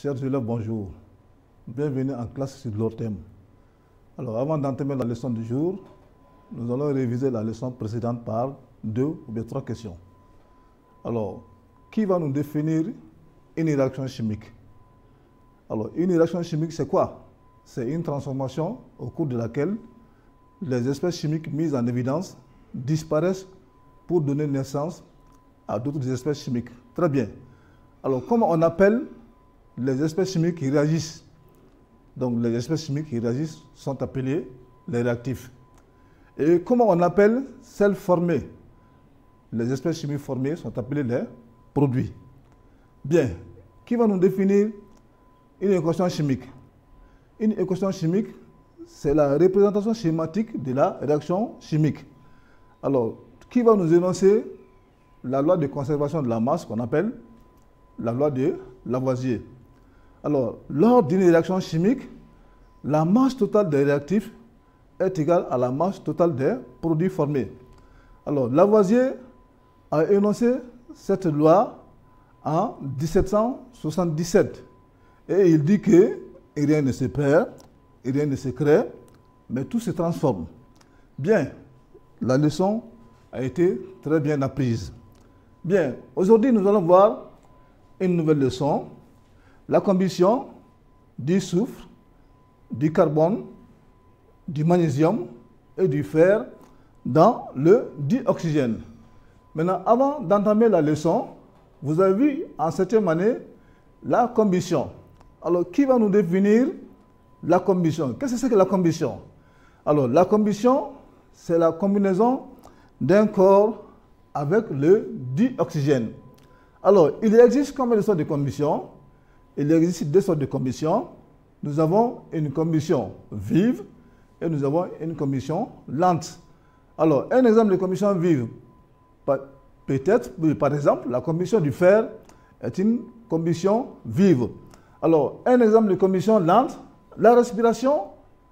Chers élèves, bonjour. Bienvenue en classe sur leur thème. Alors, avant d'entamer la leçon du jour, nous allons réviser la leçon précédente par 2 ou bien 3 questions. Alors, qui va nous définir une réaction chimique? Alors, une réaction chimique, c'est quoi? C'est une transformation au cours de laquelle les espèces chimiques mises en évidence disparaissent pour donner naissance à d'autres espèces chimiques. Très bien. Alors, comment on appelle les espèces chimiques qui réagissent? Donc, les espèces chimiques qui réagissent sont appelées les réactifs. Et comment on appelle celles formées? Les espèces chimiques formées sont appelées les produits. Bien. Qui va nous définir une équation chimique? Une équation chimique, c'est la représentation schématique de la réaction chimique. Alors, qui va nous énoncer la loi de conservation de la masse qu'on appelle la loi de Lavoisier? Alors, lors d'une réaction chimique, la masse totale des réactifs est égale à la masse totale des produits formés. Alors, Lavoisier a énoncé cette loi en 1777. Et il dit que rien ne se perd, rien ne se crée, mais tout se transforme. Bien, la leçon a été très bien apprise. Bien, aujourd'hui, nous allons voir une nouvelle leçon. La combustion du soufre, du carbone, du magnésium et du fer dans le dioxygène. Maintenant, avant d'entamer la leçon, vous avez vu en 7e année la combustion. Alors, qui va nous définir la combustion? Qu'est-ce que c'est que la combustion? Alors, la combustion, c'est la combinaison d'un corps avec le dioxygène. Alors, il existe combien de sortes de combustion? Il existe 2 sortes de combustion. Nous avons une combustion vive et nous avons une combustion lente. Alors, un exemple de combustion vive, peut-être, par exemple, la combustion du fer est une combustion vive. Alors, un exemple de combustion lente, la respiration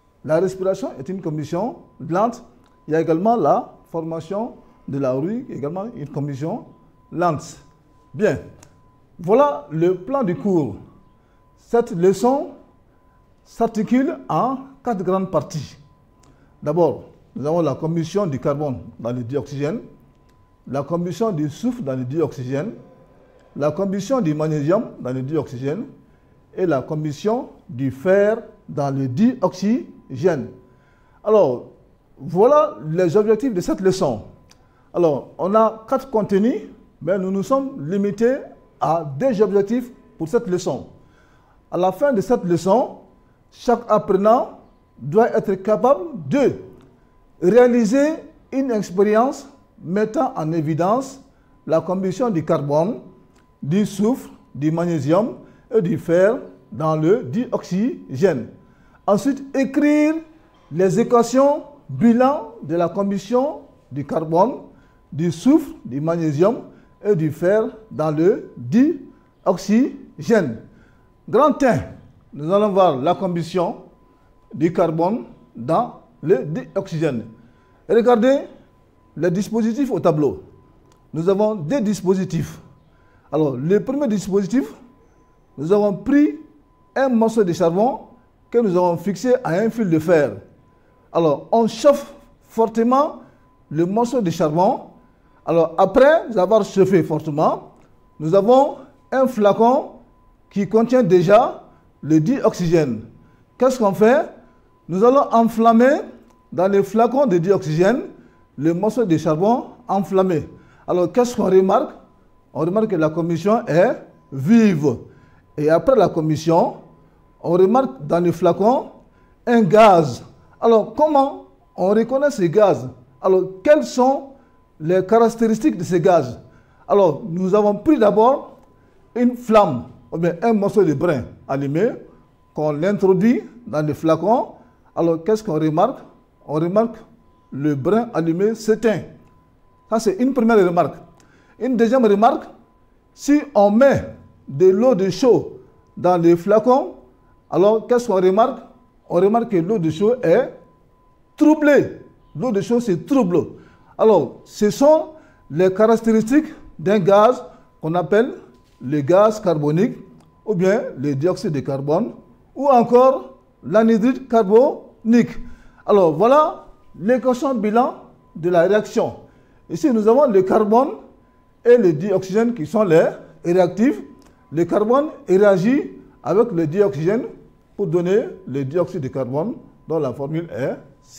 est une combustion lente. Il y a également la formation de la rouille, également une combustion lente. Bien, voilà le plan du cours. Cette leçon s'articule en 4 grandes parties. D'abord, nous avons la combustion du carbone dans le dioxygène, la combustion du soufre dans le dioxygène, la combustion du magnésium dans le dioxygène et la combustion du fer dans le dioxygène. Alors, voilà les objectifs de cette leçon. Alors, on a 4 contenus, mais nous nous sommes limités à 2 objectifs pour cette leçon. À la fin de cette leçon, chaque apprenant doit être capable de réaliser une expérience mettant en évidence la combustion du carbone, du soufre, du magnésium et du fer dans le dioxygène. Ensuite, écrire les équations bilan de la combustion du carbone, du soufre, du magnésium et du fer dans le dioxygène. Grand 1, nous allons voir la combustion du carbone dans le dioxygène. Regardez les dispositifs au tableau. Nous avons 2 dispositifs. Alors, le premier dispositif, nous avons pris un morceau de charbon que nous avons fixé à un fil de fer. Alors, on chauffe fortement le morceau de charbon. Alors, après avoir chauffé fortement, nous avons un flacon qui contient déjà le dioxygène. Qu'est-ce qu'on fait? Nous allons enflammer dans le flacon de dioxygène le morceau de charbon enflammé. Alors, qu'est-ce qu'on remarque? On remarque que la combustion est vive. Et après la combustion, on remarque dans le flacon un gaz. Alors, comment on reconnaît ce gaz? Alors, quelles sont les caractéristiques de ce gaz? Alors, nous avons pris d'abord une flamme, ou bien un morceau de brin allumé, qu'on introduit dans le flacon. Alors, qu'est-ce qu'on remarque? On remarque le brin allumé s'éteint. Ça, c'est une première remarque. Une deuxième remarque, si on met de l'eau de chaud dans le flacon, alors qu'est-ce qu'on remarque? On remarque que l'eau de chaud est troublée. L'eau de chaud se trouble. Alors, ce sont les caractéristiques d'un gaz qu'on appelle le gaz carbonique ou bien le dioxyde de carbone, ou encore l'anhydride carbonique. Alors voilà l'équation bilan de la réaction. Ici, nous avons le carbone et le dioxygène qui sont les réactifs. Le carbone réagit avec le dioxygène pour donner le dioxyde de carbone dont la formule est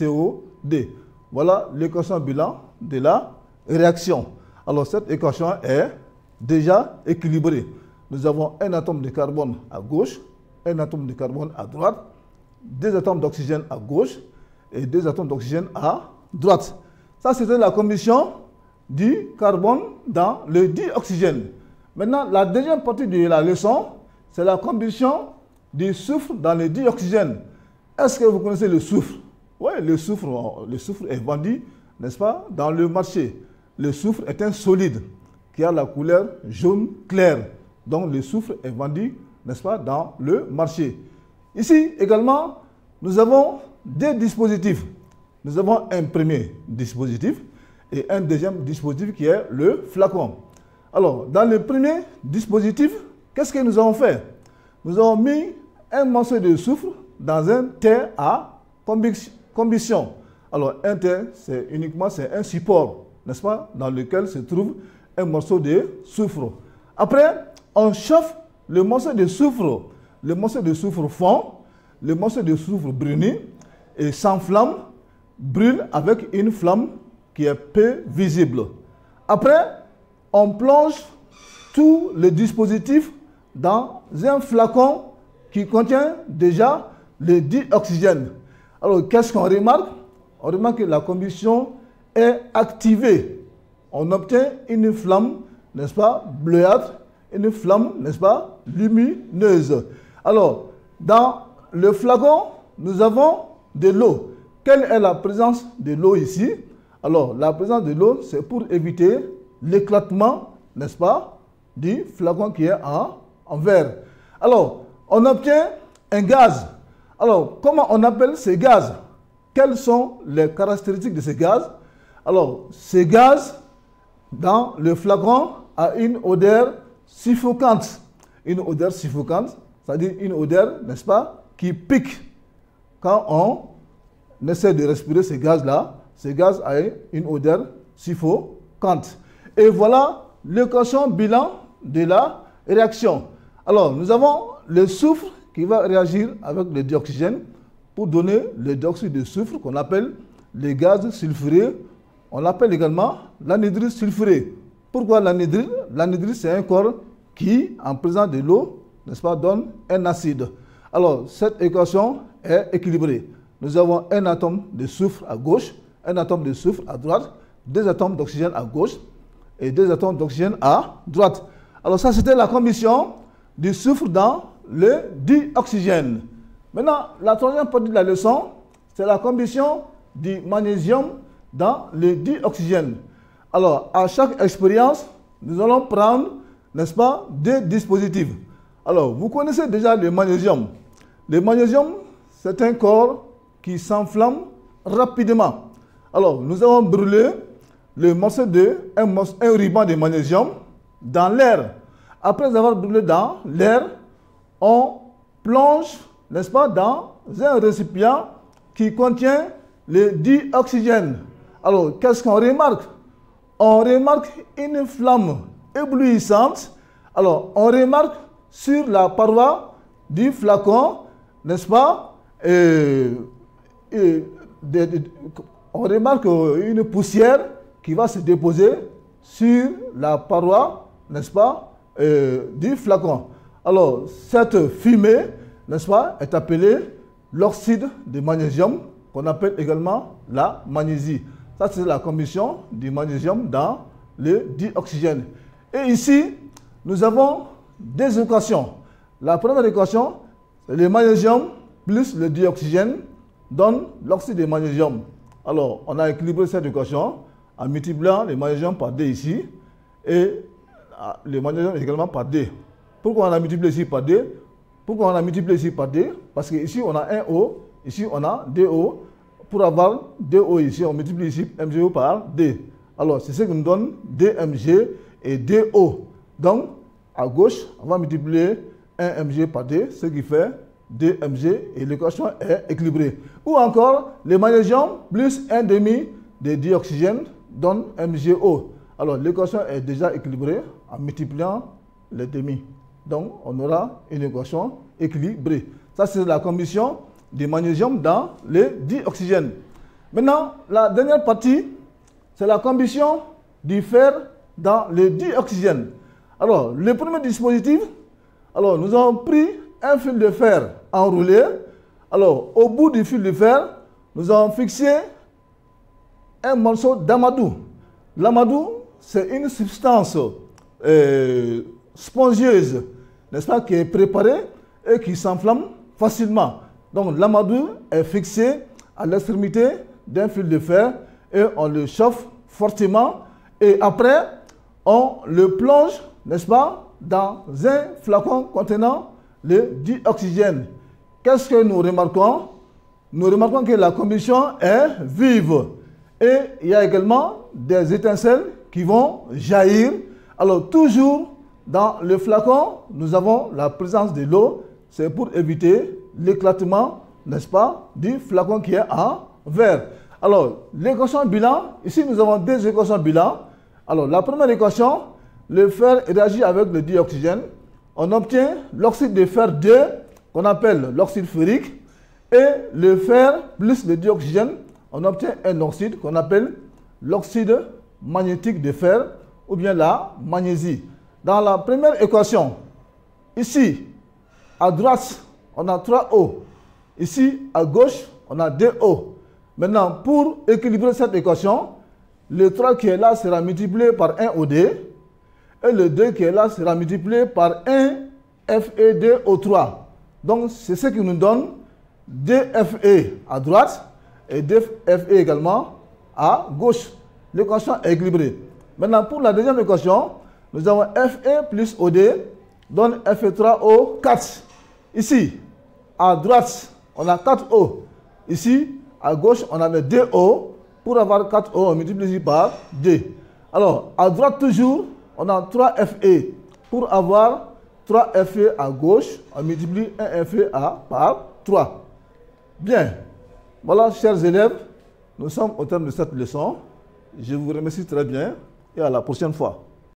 COD. Voilà l'équation bilan de la réaction. Alors cette équation est déjà équilibrée. Nous avons un atome de carbone à gauche, un atome de carbone à droite, deux atomes d'oxygène à gauche et deux atomes d'oxygène à droite. Ça, c'était la combustion du carbone dans le dioxygène. Maintenant, la deuxième partie de la leçon, c'est la combustion du soufre dans le dioxygène. Est-ce que vous connaissez le soufre? Oui, le soufre est vendu, n'est-ce pas, dans le marché. Le soufre est un solide qui a la couleur jaune clair. Donc, le soufre est vendu, n'est-ce pas, dans le marché. Ici, également, nous avons deux dispositifs. Nous avons un premier dispositif et un deuxième dispositif qui est le flacon. Alors, dans le premier dispositif, qu'est-ce que nous avons fait? Nous avons mis un morceau de soufre dans un terre à combustion. Alors, un terre, c'est un support, n'est-ce pas, dans lequel se trouve un morceau de soufre. Après, on chauffe le morceau de soufre. Le morceau de soufre fond, le morceau de soufre brunit et s'enflamme, brûle avec une flamme qui est peu visible. Après, on plonge tout le dispositif dans un flacon qui contient déjà le dioxygène. Alors, qu'est-ce qu'on remarque? On remarque que la combustion est activée. On obtient une flamme, n'est-ce pas, bleuâtre, une flamme, n'est-ce pas, lumineuse. Alors, dans le flacon, nous avons de l'eau. Quelle est la présence de l'eau ici? Alors, la présence de l'eau, c'est pour éviter l'éclatement, n'est-ce pas, du flacon qui est en verre. Alors, on obtient un gaz. Alors, comment on appelle ces gaz? Quelles sont les caractéristiques de ces gaz? Alors, ces gaz, dans le flacon, a une odeur suffocante. Une odeur suffocante, c'est-à-dire une odeur, n'est-ce pas, qui pique. Quand on essaie de respirer ces gaz-là, ces gaz ont une odeur suffocante. Et voilà l'équation bilan de la réaction. Alors, nous avons le soufre qui va réagir avec le dioxygène pour donner le dioxyde de soufre qu'on appelle le gaz sulfuré. On l'appelle également l'anhydride sulfuré. Pourquoi l'anhydride? L'anhydride, c'est un corps qui, en présence de l'eau, n'est-ce pas, donne un acide. Alors, cette équation est équilibrée. Nous avons un atome de soufre à gauche, un atome de soufre à droite, deux atomes d'oxygène à gauche et deux atomes d'oxygène à droite. Alors ça, c'était la combustion du soufre dans le dioxygène. Maintenant, la troisième partie de la leçon, c'est la combustion du magnésium dans le dioxygène. Alors, à chaque expérience, nous allons prendre, n'est-ce pas, deux dispositifs. Alors, vous connaissez déjà le magnésium. Le magnésium, c'est un corps qui s'enflamme rapidement. Alors, nous avons brûlé le morceau un ruban de magnésium dans l'air. Après avoir brûlé dans l'air, on plonge, n'est-ce pas, dans un récipient qui contient le dioxygène. Alors, qu'est-ce qu'on remarque? On remarque une flamme éblouissante. Alors, on remarque sur la paroi du flacon, n'est-ce pas, on remarque une poussière qui va se déposer sur la paroi, n'est-ce pas, du flacon. Alors, cette fumée, n'est-ce pas, est appelée l'oxyde de magnésium, qu'on appelle également la magnésie. Ça, c'est la combustion du magnésium dans le dioxygène. Et ici, nous avons deux équations. La première équation, c'est le magnésium plus le dioxygène donne l'oxyde de magnésium. Alors, on a équilibré cette équation en multipliant le magnésium par D ici et le magnésium également par D. Pourquoi on a multiplié ici par D? Pourquoi on a multiplié ici par D? Parce qu'ici, on a un O, ici, on a deux O. Pour avoir 2O ici, on multiplie ici MgO par D. Alors, c'est ce qui nous donne DMg et DO. Donc, à gauche, on va multiplier 1 mg par D, ce qui fait 2 mg et l'équation est équilibrée. Ou encore, le magnésium plus 1 demi de dioxygène donne MgO. Alors l'équation est déjà équilibrée en multipliant les demi. Donc on aura une équation équilibrée. Ça c'est la combustion du magnésium dans le dioxygène. Maintenant, la dernière partie, c'est la combustion du fer dans le dioxygène. Alors, le premier dispositif, alors nous avons pris un fil de fer enroulé. Alors, au bout du fil de fer, nous avons fixé un morceau d'amadou. L'amadou, c'est une substance spongieuse, n'est-ce pas, qui est préparée et qui s'enflamme facilement. Donc, l'amadou est fixé à l'extrémité d'un fil de fer et on le chauffe fortement et après, on le plonge, n'est-ce pas, dans un flacon contenant le dioxygène. Qu'est-ce que nous remarquons? Nous remarquons que la combustion est vive et il y a également des étincelles qui vont jaillir. Alors toujours dans le flacon, nous avons la présence de l'eau. C'est pour éviter l'éclatement, n'est-ce pas, du flacon qui est en verre. Alors l'équation bilan, ici nous avons deux équations bilan. Alors la première équation, le fer réagit avec le dioxygène. On obtient l'oxyde de fer 2 qu'on appelle l'oxyde ferrique et le fer plus le dioxygène, on obtient un oxyde qu'on appelle l'oxyde magnétique de fer ou bien la magnésie. Dans la première équation, ici à droite, on a 3O. Ici à gauche, on a 2O. Maintenant, pour équilibrer cette équation, le 3 qui est là sera multiplié par 1 OD et le 2 qui est là sera multiplié par 1 Fe2O3. Donc, c'est ce qui nous donne 2 Fe à droite et 2 Fe également à gauche. L'équation est équilibrée. Maintenant, pour la deuxième équation, nous avons Fe plus OD donne Fe3O4. Ici, à droite, on a 4O. Ici, à gauche, on a 2O. Pour avoir 4O, on multiplie par 2. Alors, à droite toujours, on a 3 Fe. Pour avoir 3 Fe à gauche, on multiplie 1 Fe par 3. Bien. Voilà, chers élèves, nous sommes au terme de cette leçon. Je vous remercie très bien et à la prochaine fois.